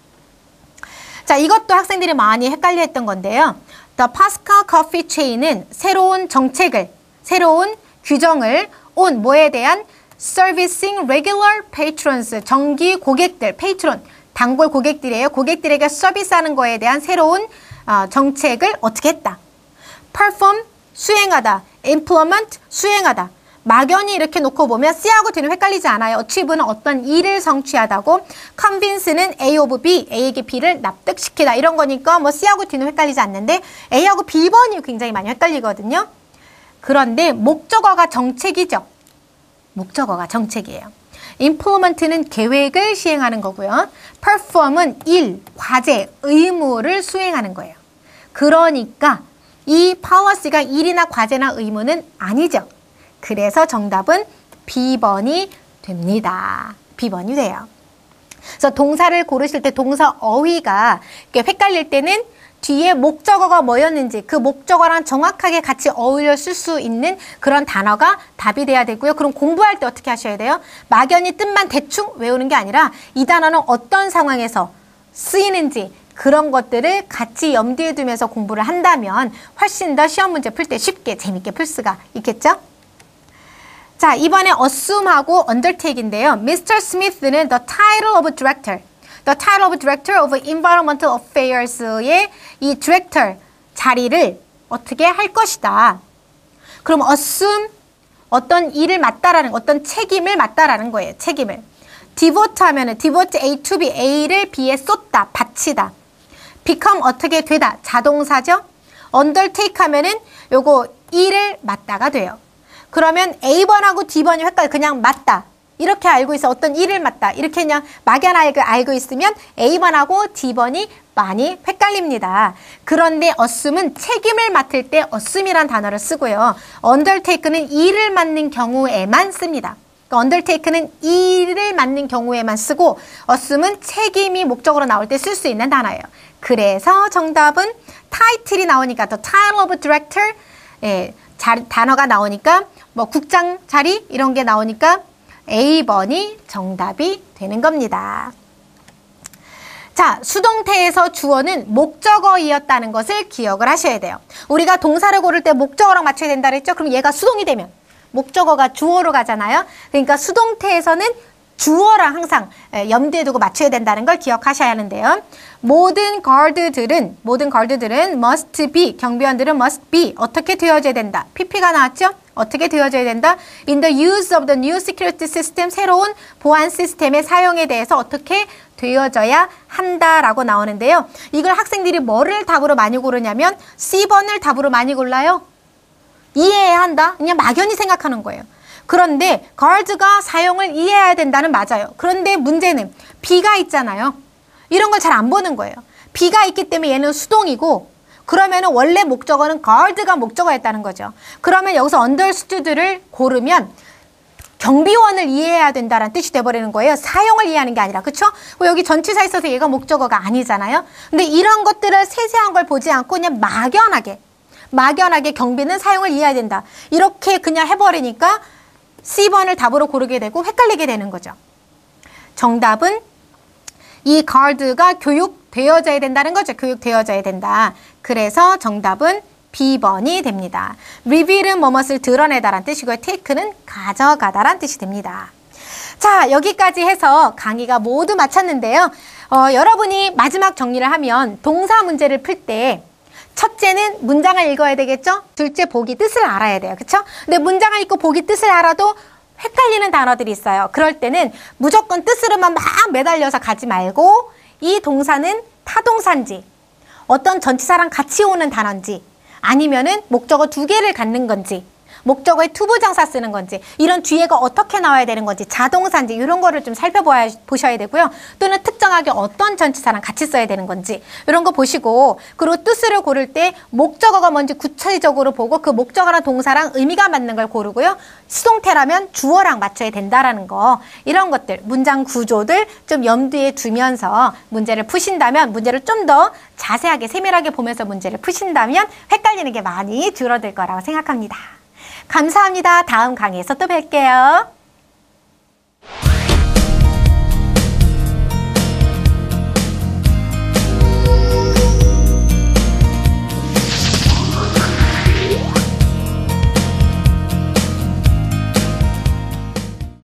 자, 이것도 학생들이 많이 헷갈려 했던 건데요. The Pascal Coffee Chain은 새로운 정책을, 새로운 규정을 on 뭐에 대한 servicing regular patrons, 정기 고객들, patron, 단골 고객들이에요. 고객들에게 서비스하는 거에 대한 새로운 어, 정책을 어떻게 했다. perform, 수행하다. implement, 수행하다. 막연히 이렇게 놓고 보면 C하고 D는 헷갈리지 않아요. achieve는 어떤 일을 성취하다고, convince는 A of B, A에게 B를 납득시키다 이런 거니까 뭐 C하고 D는 헷갈리지 않는데 A하고 B번이 굉장히 많이 헷갈리거든요. 그런데 목적어가 정책이죠. 목적어가 정책이에요. implement는 계획을 시행하는 거고요. perform은 일, 과제, 의무를 수행하는 거예요. 그러니까 이 policy가 일이나 과제나 의무는 아니죠. 그래서 정답은 B번이 됩니다. B번이 돼요. 그래서 동사를 고르실 때 동사 어휘가 헷갈릴 때는 뒤에 목적어가 뭐였는지 그 목적어랑 정확하게 같이 어울려 쓸 수 있는 그런 단어가 답이 돼야 되고요. 그럼 공부할 때 어떻게 하셔야 돼요? 막연히 뜻만 대충 외우는 게 아니라 이 단어는 어떤 상황에서 쓰이는지 그런 것들을 같이 염두에 두면서 공부를 한다면 훨씬 더 시험 문제 풀 때 쉽게 재밌게 풀 수가 있겠죠? 자, 이번에 assume하고 undertake인데요. 미스터 Smith는 the title of director, the title of director of environmental affairs의 이 director 자리를 어떻게 할 것이다. 그럼 assume 어떤 일을 맡다라는, 어떤 책임을 맡다라는 거예요. 책임을. devote 하면은 devote A to B, A를 B에 쏟다, 바치다. become 어떻게 되다, 자동사죠. undertake 하면은 요거 일을 맡다가 돼요. 그러면 A번하고 D번이 헷갈려. 그냥 맡다. 이렇게 알고 있어. 어떤 일을 맡다. 이렇게 그냥 막연하게 알고 있으면 A번하고 D번이 많이 헷갈립니다. 그런데 assume은 책임을 맡을 때 assume이란 단어를 쓰고요. undertake는 일을 맡는 경우에만 씁니다. 그러니까 undertake는 일을 맡는 경우에만 쓰고 assume은 책임이 목적으로 나올 때 쓸 수 있는 단어예요. 그래서 정답은 title이 나오니까 the title of director, 예, 자, 단어가 나오니까 뭐 국장 자리 이런 게 나오니까 A번이 정답이 되는 겁니다. 자, 수동태에서 주어는 목적어이었다는 것을 기억을 하셔야 돼요. 우리가 동사를 고를 때 목적어랑 맞춰야 된다 그랬죠? 그럼 얘가 수동이 되면 목적어가 주어로 가잖아요. 그러니까 수동태에서는 주어랑 항상 염두에 두고 맞춰야 된다는 걸 기억하셔야 하는데요. 모든 guard들은 모든 guard들은 must be, 경비원들은 must be 어떻게 되어져야 된다. 피피가 나왔죠? 어떻게 되어져야 된다? In the use of the new security system, 새로운 보안 시스템의 사용에 대해서 어떻게 되어져야 한다라고 나오는데요. 이걸 학생들이 뭐를 답으로 많이 고르냐면 C번을 답으로 많이 골라요. 이해해야 한다? 그냥 막연히 생각하는 거예요. 그런데 guard가 사용을 이해해야 된다는 맞아요. 그런데 문제는 B가 있잖아요. 이런 걸 잘 안 보는 거예요. B가 있기 때문에 얘는 수동이고 그러면 원래 목적어는 guard가 목적어였다는 거죠. 그러면 여기서 understood를 고르면 경비원을 이해해야 된다는 뜻이 돼버리는 거예요. 사용을 이해하는 게 아니라. 그쵸? 여기 전치사 있어서 얘가 목적어가 아니잖아요. 근데 이런 것들을 세세한 걸 보지 않고 그냥 막연하게 막연하게 경비는 사용을 이해해야 된다. 이렇게 그냥 해버리니까 C번을 답으로 고르게 되고 헷갈리게 되는 거죠. 정답은 이 guard가 교육되어져야 된다는 거죠. 교육되어져야 된다. 그래서 정답은 B번이 됩니다. reveal은 뭐뭇을 드러내다란 뜻이고요. take는 가져가다란 뜻이 됩니다. 자, 여기까지 해서 강의가 모두 마쳤는데요. 어, 여러분이 마지막 정리를 하면 동사 문제를 풀 때 첫째는 문장을 읽어야 되겠죠? 둘째, 보기 뜻을 알아야 돼요. 그쵸? 근데 문장을 읽고 보기 뜻을 알아도 헷갈리는 단어들이 있어요. 그럴 때는 무조건 뜻으로만 막 매달려서 가지 말고 이 동사는 타동사인지 어떤 전치사랑 같이 오는 단어인지 아니면은 목적어 두 개를 갖는 건지 목적어에 투부정사 쓰는 건지 이런 뒤에가 어떻게 나와야 되는 건지 자동사인지 이런 거를 좀 살펴보셔야 되고요. 또는 특정하게 어떤 전치사랑 같이 써야 되는 건지 이런 거 보시고 그리고 뜻을 고를 때 목적어가 뭔지 구체적으로 보고 그 목적어랑 동사랑 의미가 맞는 걸 고르고요. 수동태라면 주어랑 맞춰야 된다라는 거 이런 것들 문장 구조들 좀 염두에 두면서 문제를 푸신다면 문제를 좀 더 자세하게 세밀하게 보면서 문제를 푸신다면 헷갈리는 게 많이 줄어들 거라고 생각합니다. 감사합니다. 다음 강의에서 또 뵐게요.